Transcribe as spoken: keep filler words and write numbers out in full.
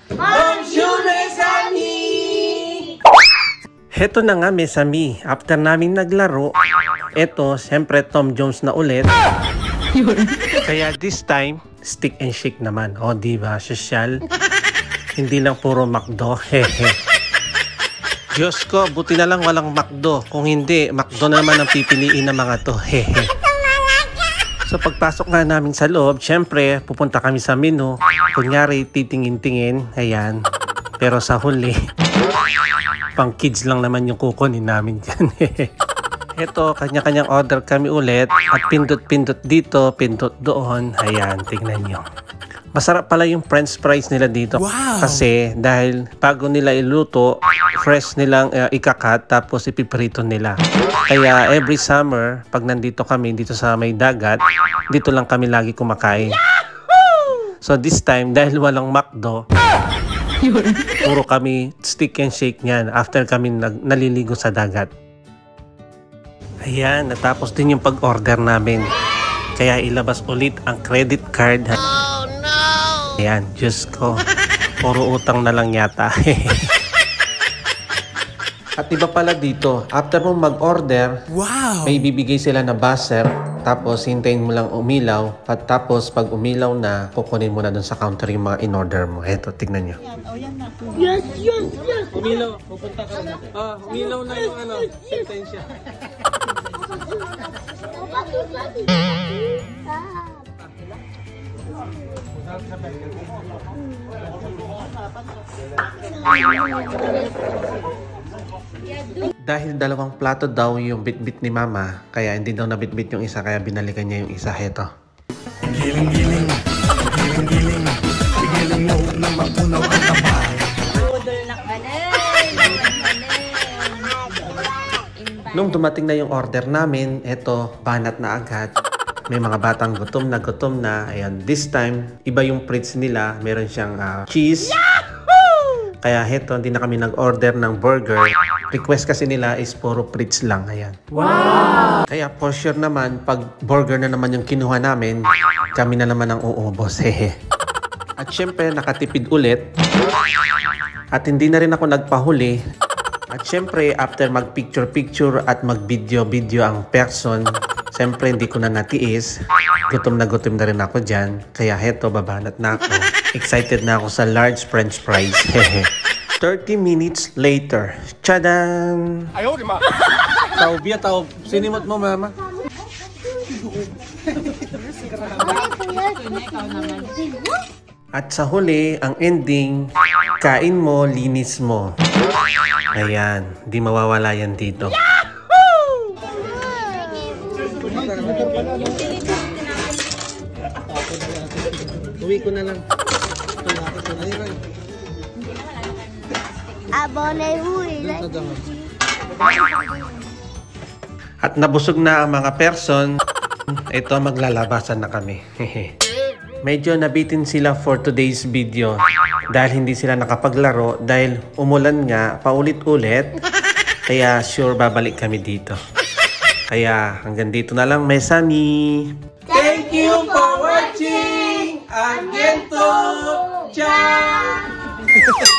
Bonjour, Mesami! Heto na nga, Mesami. After namin naglaro, eto, siyempre Tom Jones na ulit. Kaya this time, stick and shake naman. O, diba? Sosyal. Hindi lang puro McDo. Hehe. Diyos ko, buti na lang walang McDo. Kung hindi, McDo na naman ang pipiliin ng mga to. Hehe. So pagpasok nga namin sa loob, syempre, pupunta kami sa menu. Kunyari, titingin-tingin. Ayan. Pero sa huli, pang kids lang naman yung kukunin namin dyan. Ito, kanya-kanyang order kami ulit. At pindot-pindot dito, pindot doon. Ayan, tignan nyo. Masarap pala yung french fries nila dito. Wow! Kasi dahil bago nila iluto, fresh nilang uh, ikakat tapos ipiprito nila. Kaya every summer, pag nandito kami dito sa may dagat, dito lang kami lagi kumakain. Yahoo! So this time, dahil walang McDo, puro kami stick and shake niyan after kami nag naliligo sa dagat. Ayan, natapos din yung pag-order namin. Kaya ilabas ulit ang credit card. Oh no! Ayan, Diyos ko. Puro utang na lang yata. At iba pala dito, after mo mag-order, wow, may bibigay sila na buzzer. Tapos hintayin mo lang umilaw. At tapos pag umilaw na, kukunin mo na dun sa counter yung mga in-order mo. Eto, tignan nyo. Yes, yes, yes! Umilaw, pupunta ka na. Ah, umilaw na yung ano, sentensya. Dahil dalawang plato daw yung bit-bit ni Mama, kaya hindi daw nabit-bit yung isa, kaya binalikan niya yung isa. Heto. Giling-giling, giling-giling, giling mo na mapunaw ang tabay. Nung dumating na yung order namin, eto, banat na agad. May mga batang gutom na gutom na. Ayan, this time, iba yung fries nila. Meron siyang uh, cheese. Yahoo! Kaya heto, hindi na kami nag-order ng burger. Request kasi nila is puro fries lang. Ayan. Wow! Kaya for sure naman, pag burger na naman yung kinuha namin, kami na naman ang uubos. Hehe. At syempre, nakatipid ulit. At hindi na rin ako nagpahuli. At syempre, after mag-picture-picture at mag-video-video ang person, syempre hindi ko na natiis. Gutom na gutom na rin ako dyan. Kaya heto, babanat na ako. Excited na ako sa large french fries. thirty minutes later. Tchadan! Ayaw, di ma! Taob ya, taob. Sinimot mo, Mama. At sa huli, ang ending, kain mo, linis mo. Ayan, di mawawala yan dito. Yahoo! Uwi ko na lang. At nabusog na ang mga person. Ito, maglalabasan na kami. Medyo nabitin sila for today's video dahil hindi sila nakapaglaro dahil umulan nga paulit-ulit. Kaya sure babalik kami dito. Kaya hanggang dito na lang, Mesami. Thank you for watching! Agento! Ciao!